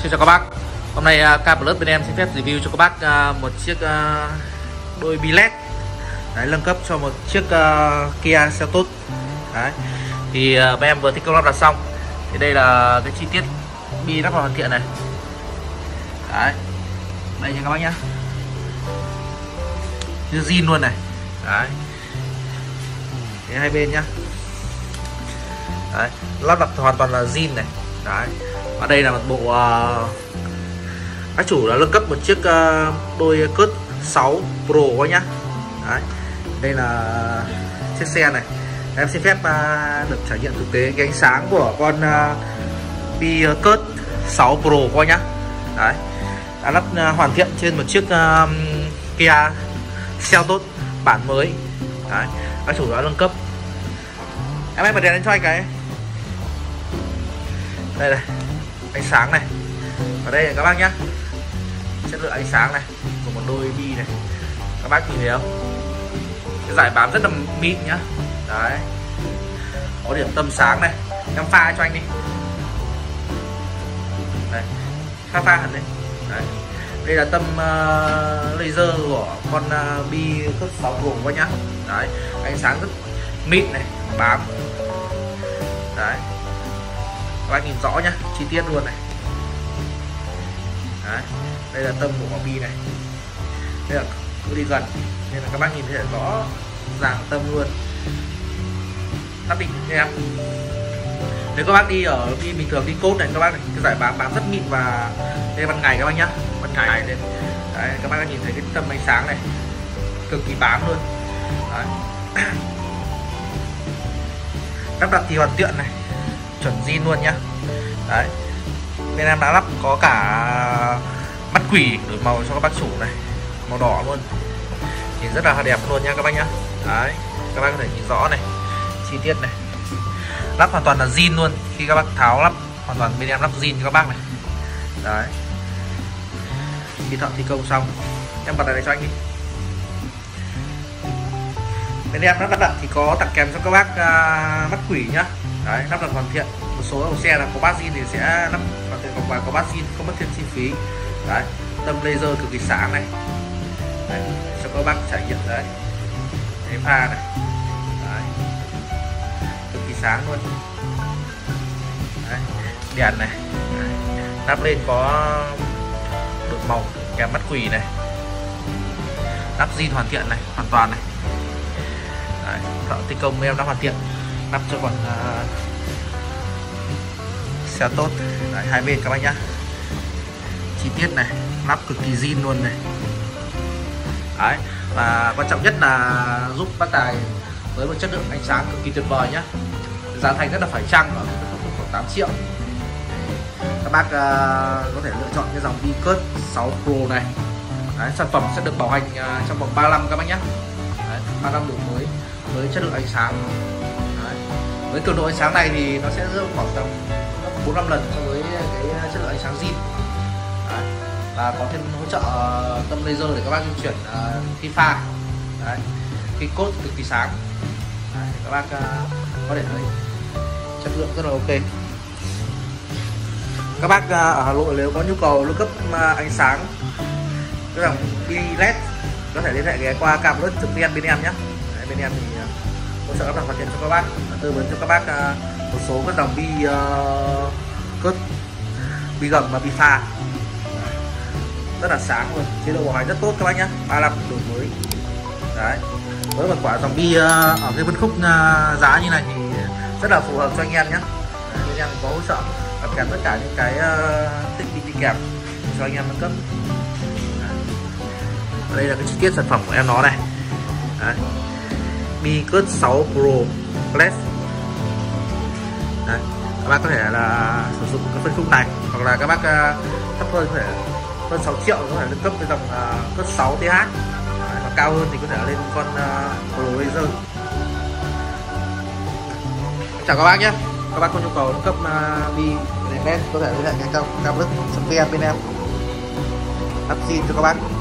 Xin chào các bác. Hôm nay K Plus bên em xin phép review cho các bác một chiếc đôi bi led nâng cấp cho một chiếc Kia Seltos. Đấy. Thì bên em vừa thi công lắp đặt xong. Thì đây là cái chi tiết bi rất là hoàn thiện này. Đấy. Đây nha các bác nhá. Như zin luôn này. Đấy. Thế hai bên nhá. Đấy. Lắp đặt hoàn toàn là zin này. Đấy. Và đây là một bộ bác chủ đã nâng cấp một chiếc đôi cớt 6 Pro quá nhá. Đấy. Đây là chiếc xe này. Em xin phép được trải nghiệm thực tế cái ánh sáng của con bi cớt 6 Pro qua nhá. Đấy. Đã lắp hoàn thiện trên một chiếc Kia Seltos bản mới. Đấy. Bác chủ đã nâng cấp. Em bật đèn lên cho anh cái. Đây này, ánh sáng này. Ở đây này các bác nhá. Chất lượng ánh sáng này của một đôi bi này. Các bác nhìn thấy không? Cái giải bám rất là mịn nhá. Đấy. Có điểm tâm sáng này. Em pha cho anh đi. Đây. Pha hẳn đấy. Đấy. Đây là tâm laser của con bi cớt 6 Pro quá nhá. Đấy. Ánh sáng rất mịn này, bám. Đấy. Các bác nhìn rõ nhá, chi tiết luôn này. Đấy. Đây là tâm của quả bi này. Đây là cứ đi gần nên là các bác nhìn thấy rõ ràng tâm luôn. Lắp định em. Nếu các bác đi ở đi bình thường đi cốt này các bác này, cái giải bám rất mịn và đây ban ngày các bác nhá, ban ngày lên. Đấy, các bác nhìn thấy cái tâm ánh sáng này cực kỳ bám luôn. Đấy. Lắp đặt thì hoàn thiện này, chuẩn zin luôn nhá. Đấy. Bên em đã lắp có cả mắt quỷ đổi màu cho các bác chủ này, màu đỏ luôn, nhìn rất là đẹp luôn nha các bác nhá. Đấy, các bác có thể nhìn rõ này, chi tiết này, lắp hoàn toàn là zin luôn. Khi các bác tháo lắp hoàn toàn bên em lắp zin cho các bác này. Đấy, khi thợ thi công xong em bật này cho anh đi. Bên em lắp đặt thì có tặng kèm cho các bác mắt quỷ nhá. Đấy, lắp đặt hoàn thiện. Một số dòng xe là có bát zin thì sẽ lắp hoàn thiện và có bát zin không mất thêm chi phí. Đấy, tâm laser cực kỳ sáng này. Đấy, cho các bác trải nghiệm đấy. Cái pha này. Đấy. Cực kỳ sáng luôn. Đấy, đèn này. Đấy. Lắp lên có đổi màu kèm mắt quỷ này. Lắp zin hoàn thiện này, hoàn toàn này. Đấy, thợ thi công em đã hoàn thiện lắp cho con Seltos. Đấy, hai bên các bác nhá. Chi tiết này, lắp cực kỳ zin luôn này. Đấy, và quan trọng nhất là giúp bác tài với một chất lượng ánh sáng cực kỳ tuyệt vời nhá. Giá thành rất là phải chăng, ở khoảng 8 triệu. Các bác có thể lựa chọn cái dòng bi cớt 6 Pro này. Đấy, sản phẩm sẽ được bảo hành trong vòng 3 năm các bác nhé. 3 năm đổi mới với chất lượng ánh sáng. Đấy. Với cường độ ánh sáng này thì nó sẽ rơi khoảng tầm 4-5 lần so với cái chất lượng ánh sáng zin. Đấy. Và có thêm hỗ trợ tâm laser để các bác di chuyển khi pha. Đấy. Khi cốt cực kỳ sáng. Đấy. Các bác có thể thấy chất lượng rất là ok. Các bác ở Hà Nội nếu có nhu cầu nâng cấp ánh sáng cái dòng bi led có thể liên hệ ghé qua kplus.vn bên em nhé. Đấy, bên em thì hỗ trợ lắp đặt hoàn thiện cho các bác, tư vấn cho các bác một số các dòng bi cớt, bi gầm và bi pha. Rất là sáng luôn, chế độ bảo hành rất tốt các bác nhé, 3 năm đổi mới. Đấy, với một quả dòng bi ở cái phân khúc giá như này thì rất là phù hợp cho anh em nhé. Bên em có hỗ trợ và kèm tất cả những cái thiết bị đi kèm cho anh em nâng cấp. Đây là cái chi tiết sản phẩm của em nó này. Đấy. Bi cớt 6 Pro Plus. Đấy. Các bác có thể là sử dụng cái phân khúc này, hoặc là các bác thấp hơn có thể hơn 6 triệu có thể nâng cấp cái dòng cớt 6 TH. Đấy. Và cao hơn thì có thể lên con Pro Laser. Chào các bác nhé. Các bác có nhu cầu nâng cấp bi đèn led có thể liên hệ ngay trong kplus.vn bên em lắp zin cho các bác.